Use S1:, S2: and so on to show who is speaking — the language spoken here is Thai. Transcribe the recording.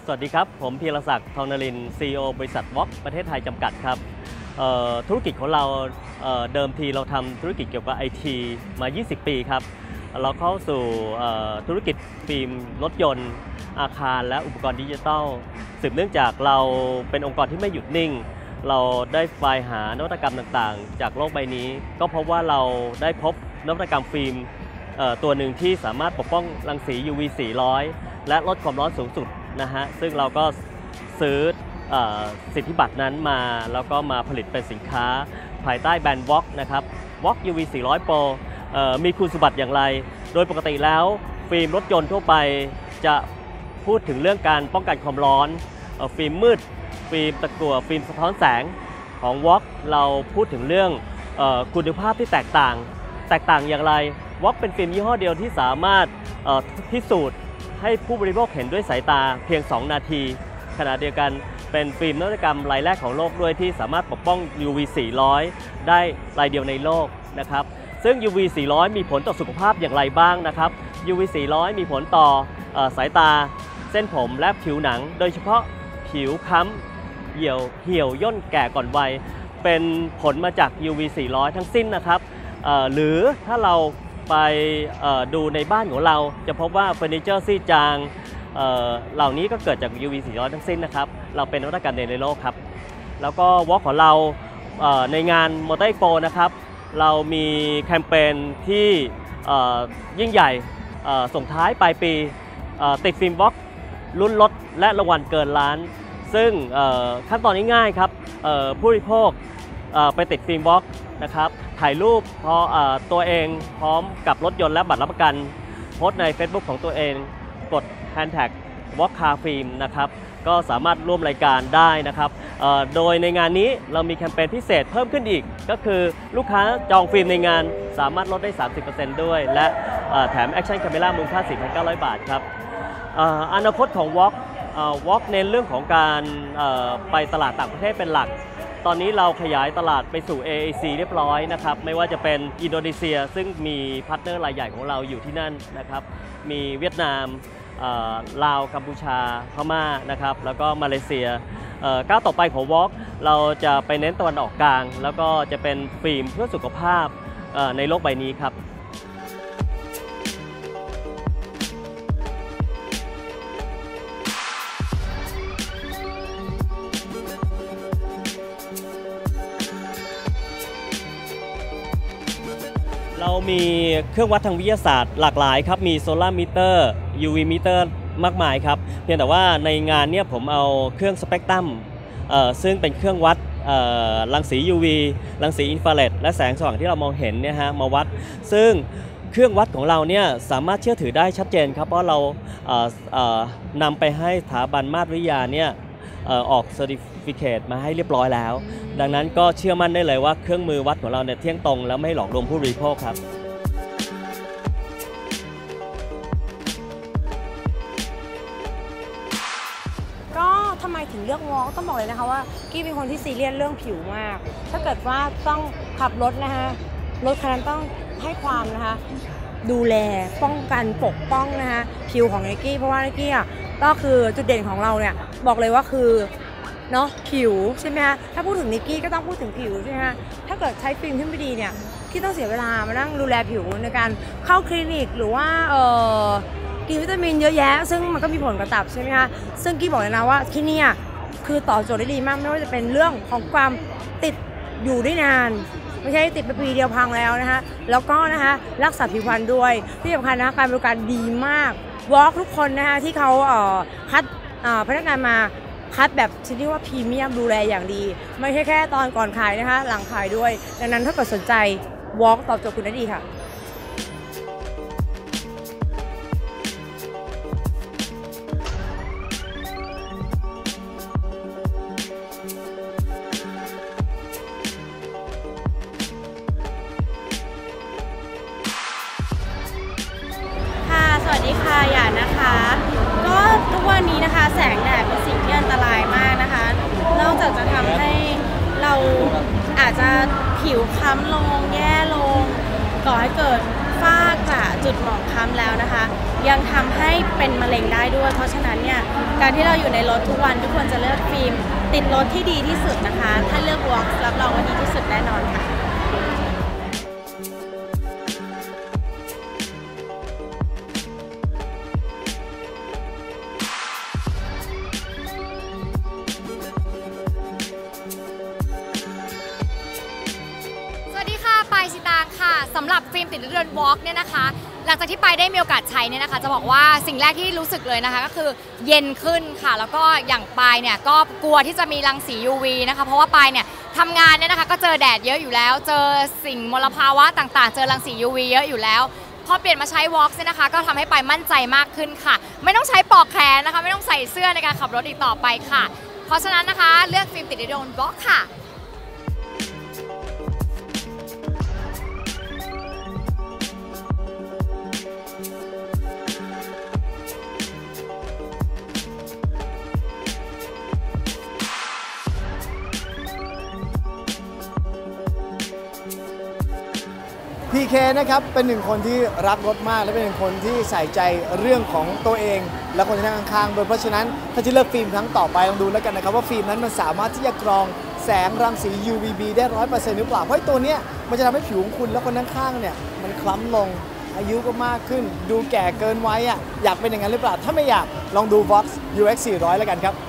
S1: สวัสดีครับผมพีรศักดิ์ ทองนรินทร์ CEO บริษัทวอล์กประเทศไทยจำกัดครับธุรกิจของเราเดิมทีเราทำธุรกิจเกี่ยวกับ IT มา 20 ปีครับเราเข้าสู่ธุรกิจฟิล์มรถยนต์อาคารและอุปกรณ์ดิจิทัลสืบเนื่องจากเราเป็นองค์กรที่ไม่หยุดนิ่งเราได้ไฟหานวัตกรรมต่างๆจากโลกใบนี้ก็พบว่าเราได้พบนวัตกรรมฟิล์มตัวหนึ่งที่สามารถปกป้องรังสี UV 400และลดความร้อนสูงสุดนะฮะซึ่งเราก็ซื้อสิทธิบัตรนั้นมาแล้วก็มาผลิตเป็นสินค้าภายใต้แบรนด์ VOG นะครับ VOG UV 400 Pro มีคุณสมบัติอย่างไรโดยปกติแล้วฟิล์มรถยนต์ทั่วไปจะพูดถึงเรื่องการป้องกันความร้อนฟิล์มมืดฟิล์มตะกั่วฟิล์มสะท้อนแสงของ VOG เราพูดถึงเรื่องคุณภาพที่แตกต่างอย่างไร VOG เป็นฟิล์มยี่ห้อเดียวที่สามารถพิสูจน์ให้ผู้บริโภคเห็นด้วยสายตาเพียง 2 นาทีขณะเดียวกันเป็นฟิล์มนวัตกรรมรายแรกของโลกด้วยที่สามารถปกป้อง UV 400 ได้รายเดียวในโลกนะครับซึ่ง UV 400 มีผลต่อสุขภาพอย่างไรบ้างนะครับ UV 400 มีผลต่อสายตาเส้นผมและผิวหนังโดยเฉพาะผิวค้ำเหี่ยวย่นแก่ก่อนวัยเป็นผลมาจาก UV 400 ทั้งสิ้นนะครับหรือถ้าเราไปดูในบ้านของเราจะพบว่าเฟอร์นิเจอร์ซีดจางเหล่านี้ก็เกิดจาก UV 400 ทั้งสิ้นนะครับเราเป็นนวัตกรรมในโลกครับแล้วก็วอล์กของเราในงานมอเตอร์เอ็กโปนะครับเรามีแคมเปญที่ยิ่งใหญ่ส่งท้ายปลายปีติดฟิล์มวอล์กลุ้นลดและรางวัลเกินล้านซึ่งขั้นตอนง่ายๆครับผู้บริโภคไปติดฟิล์มวอล์กนะครับถ่ายรูปพอตัวเองพร้อมกับรถยนต์และบัตรรับประกันโพสต์ใน Facebook ของตัวเองกดแฮชแท็ก VOG Car Film นะครับก็สามารถร่วมรายการได้นะครับโดยในงานนี้เรามีแคมเปญพิเศษเพิ่มขึ้นอีกก็คือลูกค้าจองฟิล์มในงานสามารถลดได้ 30% ด้วยและแถม Action Camera มูลค่า 4,900 บาทครับอนาคตของ VOG เน้นเรื่องของการไปตลาดต่างประเทศเป็นหลักตอนนี้เราขยายตลาดไปสู่ AAC เรียบร้อยนะครับไม่ว่าจะเป็นอินโดนีเซียซึ่งมีพาร์ทเนอร์รายใหญ่ของเราอยู่ที่นั่นนะครับมีเวียดนามลาวกัมพูชาพม่านะครับแล้วก็มาเลเซียก้าวต่อไปของ VOG เราจะไปเน้นตะวันออกกลางแล้วก็จะเป็นฟิล์มเพื่อสุขภาพในโลกใบนี้ครับเรามีเครื่องวัดทางวิทยาศาสตร์หลากหลายครับมีโซลาร์มิเตอร์ UV มิเตอร์มากมายครับเพียงแต่ว่าในงานนี้ผมเอาเครื่องสเปกตรัมซึ่งเป็นเครื่องวัดรังสี UV รังสีอินฟราเรดและแสงสว่างที่เรามองเห็นเนี่ยฮะมาวัดซึ่งเครื่องวัดของเราเนี่ยสามารถเชื่อถือได้ชัดเจนครับเพราะเรานำไปให้สถาบันมาตรวิทยาเนี่ยออก Certificate มาให้เรียบร้อยแล้วดังนั้นก็เชื่อมั่นได้เลยว่าเครื่องมือวัดของเราเนี่ยเที่ยงตรงแล้วไม่หลอกลวงผู้บริโภคครับ
S2: ก็ทำไมถึงเลือกวอล์กต้องบอกเลยนะคะว่ากี้เป็นคนที่ซีเรียสเรื่องผิวมากถ้าเกิดว่าต้องขับรถนะคะรถคันนั้นต้องให้ความนะคะดูแลป้องกันปกป้องนะคะผิวของไนกี้เพราะว่าไนกี้อ่ะก็คือจุดเด่นของเราเนี่ยบอกเลยว่าคือเนาะผิวใช่ไหมคะถ้าพูดถึงไนกี้ก็ต้องพูดถึงผิวใช่ไหมคะถ้าเกิดใช้ฟิล์มที่ไม่ดีเนี่ยกี้ต้องเสียเวลามานั่งดูแลผิวในการเข้าคลินิกหรือว่ากินวิตามินเยอะแยะซึ่งมันก็มีผลกับตับใช่ไหมคะซึ่งกี้บอกเลยนะว่าที่นี่คือตอบโจทย์ได้ดีมากไม่ว่าจะเป็นเรื่องของความติดอยู่ได้นานไม่ใช่ติดไปปีเดียวพังแล้วนะคะแล้วก็นะคะรักษาผิวพรรณด้วยที่สำคัญนะคะการบริการดีมากวอล์กทุกคนนะคะที่เขาคัดพนักงานมาคัดแบบชนิดว่าพรีเมียมดูแลอย่างดีไม่ใช่แค่ตอนก่อนขายนะคะหลังขายด้วยดังนั้นถ้าเกิดสนใจวอล์กตอบโจทย์คุณได้ดีค่ะ
S3: สวัสดีค่ะหยาดนะคะก็ทุกวันนี้นะคะแสงแดดเป็นสิ่งที่อันตรายมากนะคะนอกจากจะทำให้เราอาจจะผิวคล้ำลงแย่ลงก่อให้เกิดฝ้ากระจุดหมองคล้ำแล้วนะคะ ยังทำให้เป็นมะเร็งได้ด้วย เพราะฉะนั้นเนี่ยการที่เราอยู่ในรถทุกวันทุกคนจะเลือกฟิล์มติดรถที่ดีที่สุดนะคะ ถ้าเลือก Vox รับรองว่าดีที่สุดแน่นอนค่ะ
S4: ปายสิตางค่ะสำหรับฟิล์มติดรถยนต์ Vox เนี่ยนะคะหลังจากที่ปายได้มีโอกาสใช้เนี่ยนะคะจะบอกว่าสิ่งแรกที่รู้สึกเลยนะคะก็คือเย็นขึ้นค่ะแล้วก็อย่างปายเนี่ยก็กลัวที่จะมีรังสี UV นะคะเพราะว่าปายเนี่ยทำงานเนี่ยนะคะก็เจอแดดเยอะอยู่แล้วเจอสิ่งมลภาวะต่างๆเจอรังสี UV เยอะอยู่แล้วพอเปลี่ยนมาใช้ Vox เนี่ยนะคะก็ทำให้ปายมั่นใจมากขึ้นค่ะไม่ต้องใช้ปลอกแขนนะคะไม่ต้องใส่เสื้อในการขับรถอีกต่อไปค่ะเพราะฉะนั้นนะคะเลือกฟิล์มติดรถยนต์ Vox ค่ะ
S5: PK นะครับเป็นหนึ่งคนที่รักรถมากและเป็นหนึ่งคนที่ใส่ใจเรื่องของตัวเองและคนที่นั่งข้างๆโดยเพราะฉะนั้นถ้าจะเลือกฟิล์มครั้งต่อไปลองดูแล้วกันนะครับว่าฟิล์มนั้นมันสามารถที่จะกรองแสงรังสี UVB ได้ 100% หรือเปล่าเพราะตัวเนี้ยมันจะทำให้ผิวของคุณและคนข้างๆเนี่ยมันคล้ำลงอายุก็มากขึ้นดูแก่เกินวัยอยากเป็นอย่างนั้นหรือเปล่าถ้าไม่อยากลองดู Vox UX 400แล้วกันครับ